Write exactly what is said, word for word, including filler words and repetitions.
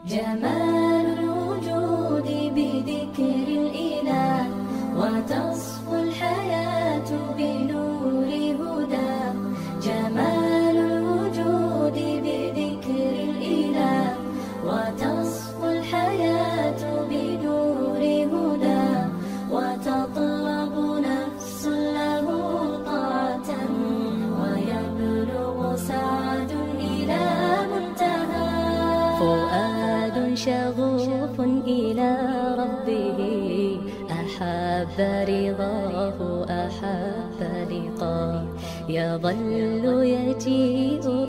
جمال الوجود بذكر الإله، وتصفو الحياة بنور هدى. جمال الوجود بذكر الإله، وتصفو الحياة بنور هدى. وتطلب نفس له طاعة، ويبلغ سعد إلى منتهى. فؤاد شغوف إلى ربه، أحب رضاه أحب لقاه. يظل يجيء